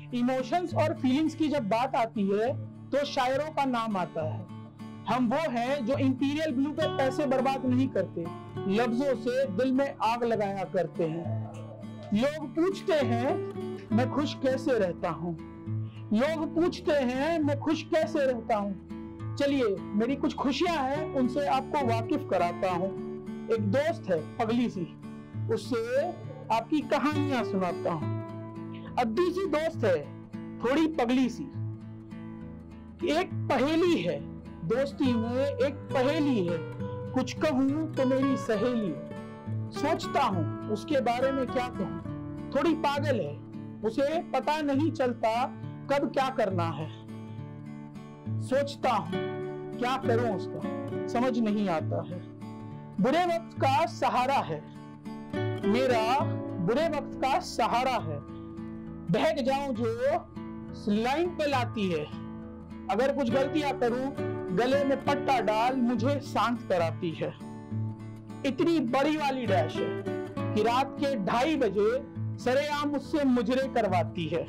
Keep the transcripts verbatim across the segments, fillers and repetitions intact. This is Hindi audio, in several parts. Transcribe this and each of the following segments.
इमोशंस और फीलिंग्स की जब बात आती है तो शायरों का नाम आता है। हम वो हैं जो इंपीरियल ब्लू पे पैसे बर्बाद नहीं करते, लफ्जों से दिल में आग लगाया करते हैं। लोग पूछते हैं मैं खुश कैसे रहता हूँ, लोग पूछते हैं मैं खुश कैसे रहता हूँ। चलिए मेरी कुछ खुशियां हैं, उनसे आपको वाकिफ कराता हूँ। एक दोस्त है पगली सी, उससे आपकी कहानियां सुनाता हूँ। अद्दी सी दोस्त है, थोड़ी पगली सी। एक पहेली है दोस्ती में, एक पहेली है, कुछ कहूं तो मेरी सहेली। सोचता हूं उसके बारे में क्या कहूं, थोड़ी पागल है, उसे पता नहीं चलता कब क्या करना है। सोचता हूं क्या करूं उसका समझ नहीं आता है। बुरे वक्त का सहारा है मेरा, बुरे वक्त का सहारा है। बहक जाऊं जो लाइन पे लाती है, अगर कुछ गलतियां करूं गले में पट्टा डाल मुझे शांत कराती है। इतनी बड़ी वाली डैश है कि रात के ढाई बजे सरेआम मुझसे मुजरे करवाती है।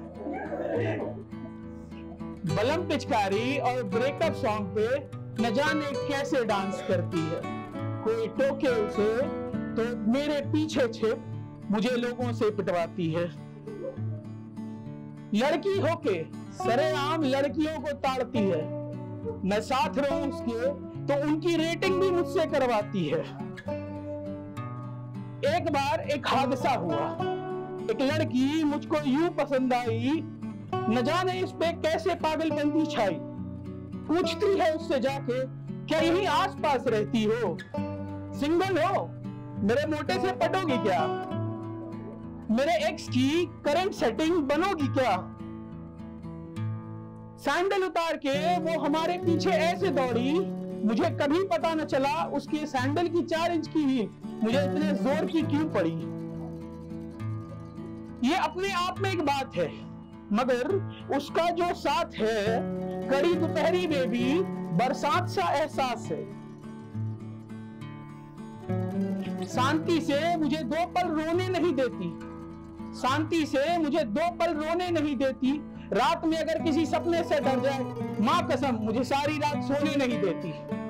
बलम पिचकारी और ब्रेकअप सॉन्ग पे न जाने कैसे डांस करती है। कोई टोके उसे तो मेरे पीछे छिप मुझे लोगों से पिटवाती है। लड़की होके सरेआम लड़कियों को ताड़ती है, मैं साथ रहूं उसके तो उनकी रेटिंग भी मुझसे करवाती है। एक बार एक हादसा हुआ, एक लड़की मुझको यूं पसंद आई, न जाने इस पे कैसे पागलबंदी छाई। पूछती है उससे जाके क्या यही आसपास रहती हो, सिंगल हो, मेरे मोटे से पटोगी क्या, मेरे एक्स की करंट सेटिंग बनोगी क्या। सैंडल उतार के वो हमारे पीछे ऐसे दौड़ी, मुझे कभी पता न चला उसके सैंडल की चार इंच की हील मुझे इतने जोर की क्यों पड़ी। ये अपने आप में एक बात है, मगर उसका जो साथ है कड़ी दोपहरी में भी बरसात सा एहसास है। शांति से मुझे दो पल रोने नहीं देती, शांति से मुझे दो पल रोने नहीं देती। रात में अगर किसी सपने से डर जाए, मां कसम मुझे सारी रात सोने नहीं देती।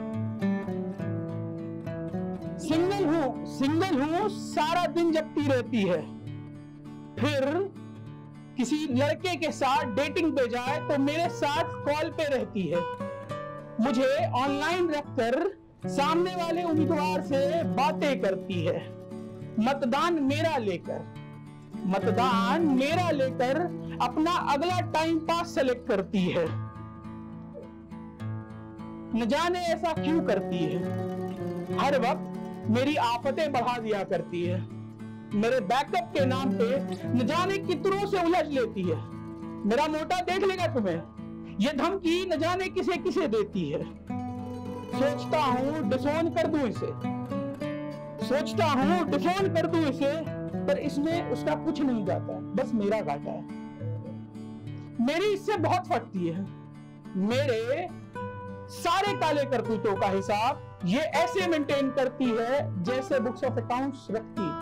सिंगल हूं सिंगल हूं सारा दिन जगती रहती है, फिर किसी लड़के के साथ डेटिंग पे जाए तो मेरे साथ कॉल पे रहती है। मुझे ऑनलाइन रखकर सामने वाले उम्मीदवार से बातें करती है। मतदान मेरा लेकर मतदान मेरा लेकर अपना अगला टाइम पास सेलेक्ट करती है। न जाने ऐसा क्यों करती है, हर वक्त मेरी आफतें बढ़ा दिया करती है। मेरे बैकअप के नाम पे न जाने कितनों से उलझ लेती है। मेरा मोटा देख लेगा तुम्हें, ये धमकी न जाने किसे किसे देती है। सोचता हूं डिसोन कर दूं इसे, सोचता हूं डिसोन कर दूं इसे, पर इसमें उसका कुछ नहीं जाता, बस मेरा घाटा है। मेरी इससे बहुत फटती है, मेरे सारे काले करतूतों का हिसाब ये ऐसे मेंटेन करती है जैसे बुक्स ऑफ अकाउंट्स रखती है।